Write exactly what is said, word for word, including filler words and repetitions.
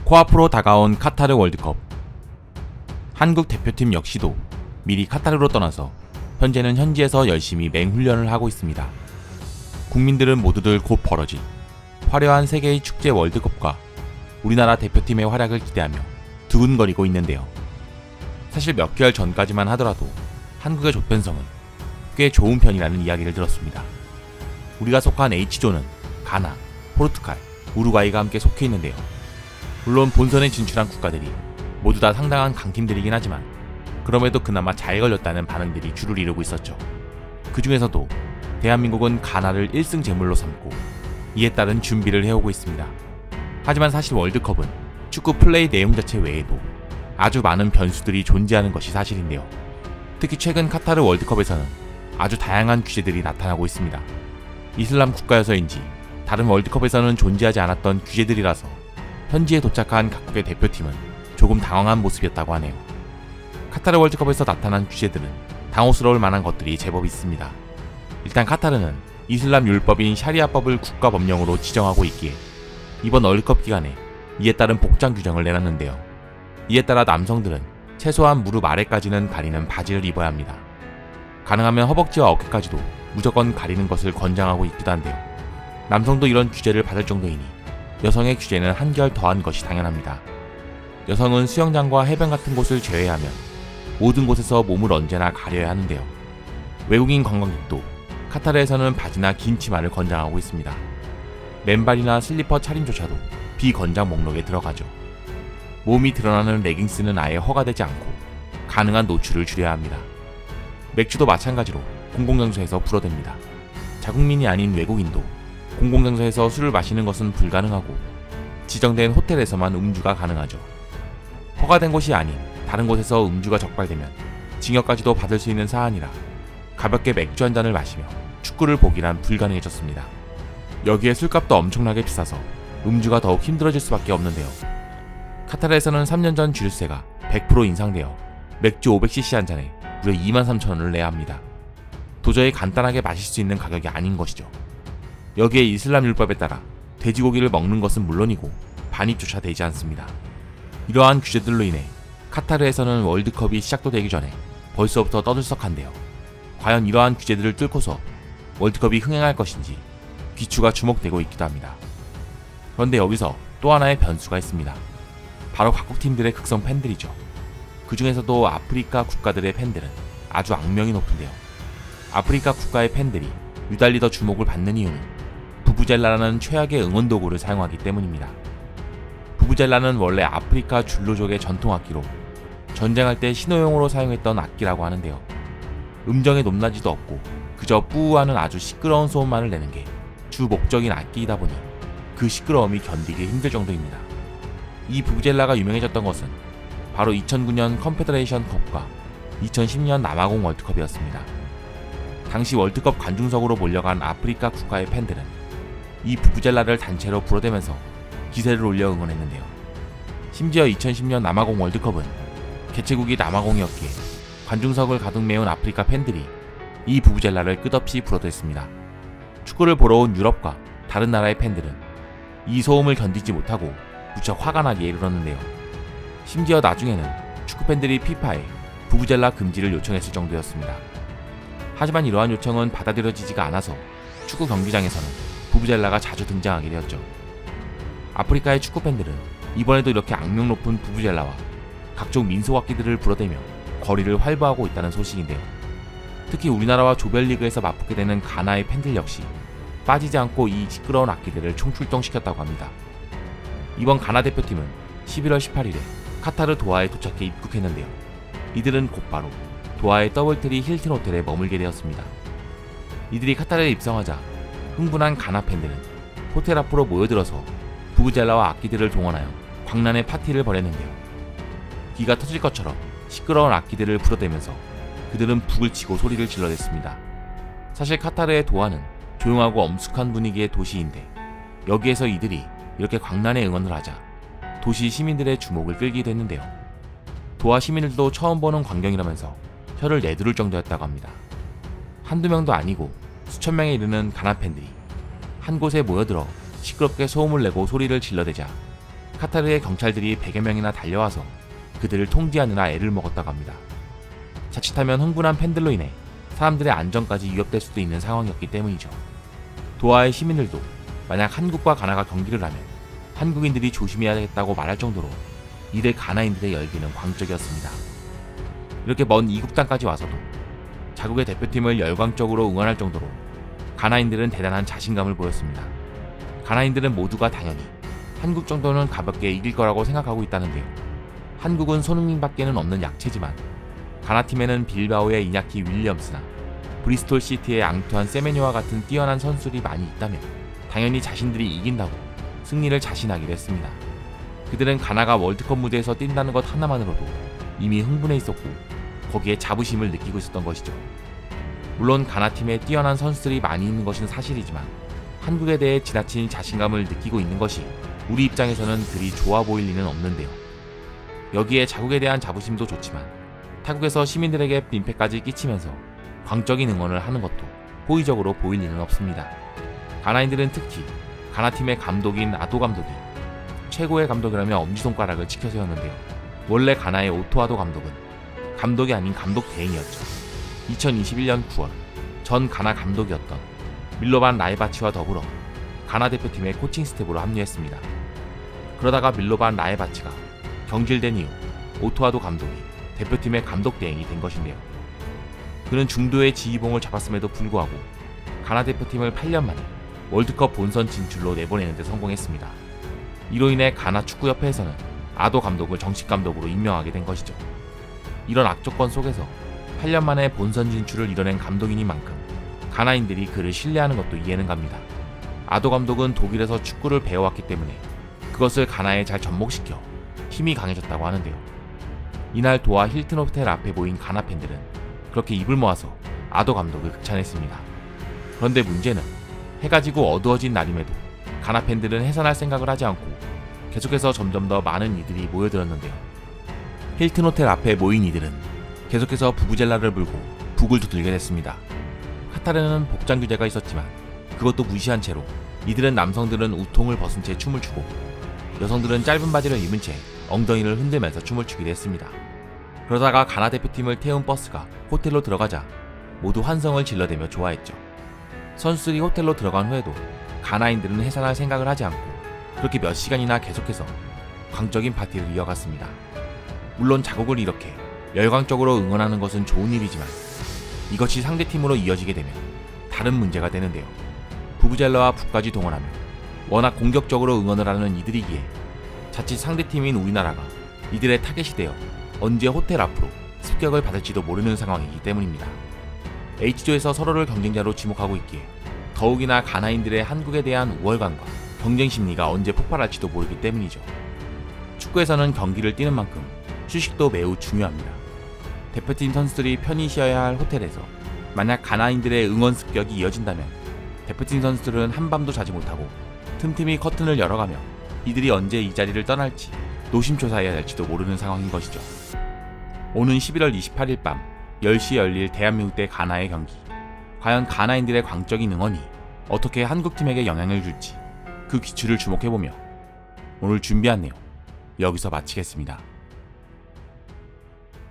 코앞으로 다가온 카타르 월드컵. 한국 대표팀 역시도 미리 카타르로 떠나서 현재는 현지에서 열심히 맹훈련을 하고 있습니다. 국민들은 모두들 곧 벌어질 화려한 세계의 축제 월드컵과 우리나라 대표팀의 활약을 기대하며 두근거리고 있는데요. 사실 몇 개월 전까지만 하더라도 한국의 조편성은 꽤 좋은 편이라는 이야기를 들었습니다. 우리가 속한 H조는 가나, 포르투갈, 우루과이가 함께 속해 있는데요. 물론 본선에 진출한 국가들이 모두 다 상당한 강팀들이긴 하지만 그럼에도 그나마 잘 걸렸다는 반응들이 주를 이루고 있었죠. 그 중에서도 대한민국은 가나를 일 승 제물로 삼고 이에 따른 준비를 해오고 있습니다. 하지만 사실 월드컵은 축구 플레이 내용 자체 외에도 아주 많은 변수들이 존재하는 것이 사실인데요. 특히 최근 카타르 월드컵에서는 아주 다양한 규제들이 나타나고 있습니다. 이슬람 국가여서인지 다른 월드컵에서는 존재하지 않았던 규제들이라서 현지에 도착한 각국의 대표팀은 조금 당황한 모습이었다고 하네요. 카타르 월드컵에서 나타난 규제들은 당혹스러울 만한 것들이 제법 있습니다. 일단 카타르는 이슬람 율법인 샤리아법을 국가법령으로 지정하고 있기에 이번 월드컵 기간에 이에 따른 복장 규정을 내놨는데요. 이에 따라 남성들은 최소한 무릎 아래까지는 가리는 바지를 입어야 합니다. 가능하면 허벅지와 어깨까지도 무조건 가리는 것을 권장하고 있기도 한데요. 남성도 이런 규제를 받을 정도이니 여성의 규제는 한결 더한 것이 당연합니다. 여성은 수영장과 해변 같은 곳을 제외하면 모든 곳에서 몸을 언제나 가려야 하는데요. 외국인 관광객도 카타르에서는 바지나 긴 치마를 권장하고 있습니다. 맨발이나 슬리퍼 차림조차도 비권장 목록에 들어가죠. 몸이 드러나는 레깅스는 아예 허가되지 않고 가능한 노출을 줄여야 합니다. 맥주도 마찬가지로 공공장소에서 불어댑니다. 자국민이 아닌 외국인도 공공장소에서 술을 마시는 것은 불가능하고 지정된 호텔에서만 음주가 가능하죠. 허가된 곳이 아닌 다른 곳에서 음주가 적발되면 징역까지도 받을 수 있는 사안이라 가볍게 맥주 한 잔을 마시며 축구를 보기란 불가능해졌습니다. 여기에 술값도 엄청나게 비싸서 음주가 더욱 힘들어질 수밖에 없는데요. 카타르에서는 삼 년 전 주류세가 백 퍼센트 인상되어 맥주 오백 씨씨 한 잔에 무려 이만 삼천 원을 내야 합니다. 도저히 간단하게 마실 수 있는 가격이 아닌 것이죠. 여기에 이슬람 율법에 따라 돼지고기를 먹는 것은 물론이고 반입조차 되지 않습니다. 이러한 규제들로 인해 카타르에서는 월드컵이 시작도 되기 전에 벌써부터 떠들썩한데요. 과연 이러한 규제들을 뚫고서 월드컵이 흥행할 것인지 귀추가 주목되고 있기도 합니다. 그런데 여기서 또 하나의 변수가 있습니다. 바로 각국 팀들의 극성 팬들이죠. 그 중에서도 아프리카 국가들의 팬들은 아주 악명이 높은데요. 아프리카 국가의 팬들이 유달리 더 주목을 받는 이유는 부부젤라라는 최악의 응원 도구를 사용하기 때문입니다. 부부젤라는 원래 아프리카 줄로족의 전통 악기로 전쟁할 때 신호용으로 사용했던 악기라고 하는데요. 음정의 높낮이도 없고 그저 뿌우하는 아주 시끄러운 소음만을 내는 게 주 목적인 악기이다 보니 그 시끄러움이 견디기 힘들 정도입니다. 이 부부젤라가 유명해졌던 것은 바로 이천구 년 컨페더레이션 컵과 이천십 년 남아공 월드컵이었습니다. 당시 월드컵 관중석으로 몰려간 아프리카 국가의 팬들은 이 부부젤라를 단체로 불어대면서 기세를 올려 응원했는데요. 심지어 이천십 년 남아공 월드컵은 개최국이 남아공이었기에 관중석을 가득 메운 아프리카 팬들이 이 부부젤라를 끝없이 불어댔습니다. 축구를 보러 온 유럽과 다른 나라의 팬들은 이 소음을 견디지 못하고 무척 화가 나기에 이르렀는데요. 심지어 나중에는 축구팬들이 피파에 부부젤라 금지를 요청했을 정도였습니다. 하지만 이러한 요청은 받아들여지지가 않아서 축구 경기장에서는 부부젤라가 자주 등장하게 되었죠. 아프리카의 축구팬들은 이번에도 이렇게 악명 높은 부부젤라와 각종 민속악기들을 불어대며 거리를 활보하고 있다는 소식인데요. 특히 우리나라와 조별리그에서 맞붙게 되는 가나의 팬들 역시 빠지지 않고 이 시끄러운 악기들을 총출동시켰다고 합니다. 이번 가나 대표팀은 십일월 십팔일에 카타르 도하에 도착해 입국했는데요. 이들은 곧바로 도하의 더블트리 힐튼 호텔에 머물게 되었습니다. 이들이 카타르에 입성하자 흥분한 가나 팬들은 호텔 앞으로 모여들어서 부부젤라와 악기들을 동원하여 광란의 파티를 벌였는데요. 기가 터질 것처럼 시끄러운 악기들을 불어대면서 그들은 북을 치고 소리를 질러댔습니다. 사실 카타르의 도하는 조용하고 엄숙한 분위기의 도시인데 여기에서 이들이 이렇게 광란에 응원을 하자 도시 시민들의 주목을 끌기도 했는데요. 도하 시민들도 처음 보는 광경이라면서 혀를 내두를 정도였다고 합니다. 한두 명도 아니고 수천 명에 이르는 가나 팬들이 한 곳에 모여들어 시끄럽게 소음을 내고 소리를 질러대자 카타르의 경찰들이 백여 명이나 달려와서 그들을 통제하느라 애를 먹었다고 합니다. 자칫하면 흥분한 팬들로 인해 사람들의 안전까지 위협될 수도 있는 상황이었기 때문이죠. 도하의 시민들도 만약 한국과 가나가 경기를 하면 한국인들이 조심해야겠다고 말할 정도로 이들 가나인들의 열기는 광적이었습니다. 이렇게 먼 이국 땅까지 와서도 자국의 대표팀을 열광적으로 응원할 정도로 가나인들은 대단한 자신감을 보였습니다. 가나인들은 모두가 당연히 한국 정도는 가볍게 이길 거라고 생각하고 있다는데요. 한국은 손흥민밖에는 없는 약체지만 가나팀에는 빌바오의 이냐키 윌리엄스나 브리스톨 시티의 앙투안 세메뇨와 같은 뛰어난 선수들이 많이 있다면 당연히 자신들이 이긴다고 승리를 자신하기로 했습니다. 그들은 가나가 월드컵 무대에서 뛴다는 것 하나만으로도 이미 흥분해 있었고 거기에 자부심을 느끼고 있었던 것이죠. 물론 가나팀에 뛰어난 선수들이 많이 있는 것은 사실이지만 한국에 대해 지나친 자신감을 느끼고 있는 것이 우리 입장에서는 그리 좋아 보일 리는 없는데요. 여기에 자국에 대한 자부심도 좋지만 타국에서 시민들에게 민폐까지 끼치면서 광적인 응원을 하는 것도 호의적으로 보일 리는 없습니다. 가나인들은 특히 가나팀의 감독인 아도 감독이 최고의 감독이라며 엄지손가락을 치켜 세웠는데요. 원래 가나의 오토아도 감독은 감독이 아닌 감독 대행이었죠. 이천이십일 년 구월 전 가나 감독이었던 밀로반 라에바치와 더불어 가나 대표팀의 코칭 스텝으로 합류했습니다. 그러다가 밀로반 라에바치가 경질된 이후 오토아도 감독이 대표팀의 감독 대행이 된 것인데요. 그는 중도의 지휘봉을 잡았음에도 불구하고 가나 대표팀을 팔 년 만에 월드컵 본선 진출로 내보내는 데 성공했습니다. 이로 인해 가나 축구협회에서는 아도 감독을 정식 감독으로 임명하게 된 것이죠. 이런 악조건 속에서 팔 년 만에 본선 진출을 이뤄낸 감독인인 만큼 가나인들이 그를 신뢰하는 것도 이해는 갑니다. 아도 감독은 독일에서 축구를 배워왔기 때문에 그것을 가나에 잘 접목시켜 힘이 강해졌다고 하는데요. 이날 도하 힐튼 호텔 앞에 모인 가나 팬들은 그렇게 입을 모아서 아도 감독을 극찬했습니다. 그런데 문제는 해가 지고 어두워진 날임에도 가나 팬들은 해산할 생각을 하지 않고 계속해서 점점 더 많은 이들이 모여들었는데요. 힐튼 호텔 앞에 모인 이들은 계속해서 부부젤라를 불고 북을 두들게 됐습니다. 카타르는 복장 규제가 있었지만 그것도 무시한 채로 이들은 남성들은 우통을 벗은 채 춤을 추고 여성들은 짧은 바지를 입은 채 엉덩이를 흔들면서 춤을 추기도 했습니다. 그러다가 가나 대표팀을 태운 버스가 호텔로 들어가자 모두 환성을 질러대며 좋아했죠. 선수들이 호텔로 들어간 후에도 가나인들은 해산할 생각을 하지 않고 그렇게 몇 시간이나 계속해서 광적인 파티를 이어갔습니다. 물론 자국을 이렇게 열광적으로 응원하는 것은 좋은 일이지만 이것이 상대팀으로 이어지게 되면 다른 문제가 되는데요. 부부젤라와 북까지 동원하며 워낙 공격적으로 응원을 하는 이들이기에 자칫 상대팀인 우리나라가 이들의 타겟이 되어 언제 호텔 앞으로 습격을 받을지도 모르는 상황이기 때문입니다. H조에서 서로를 경쟁자로 지목하고 있기에 더욱이나 가나인들의 한국에 대한 우월감과 경쟁 심리가 언제 폭발할지도 모르기 때문이죠. 축구에서는 경기를 뛰는 만큼 휴식도 매우 중요합니다. 대표팀 선수들이 편히 쉬어야 할 호텔에서 만약 가나인들의 응원 습격이 이어진다면 대표팀 선수들은 한밤도 자지 못하고 틈틈이 커튼을 열어가며 이들이 언제 이 자리를 떠날지 노심초사해야 할지도 모르는 상황인 것이죠. 오는 십일월 이십팔일 밤 열 시에 열릴 대한민국 대 가나의 경기. 과연 가나인들의 광적인 응원이 어떻게 한국팀에게 영향을 줄지 그 귀추를 주목해보며 오늘 준비한 내용 여기서 마치겠습니다.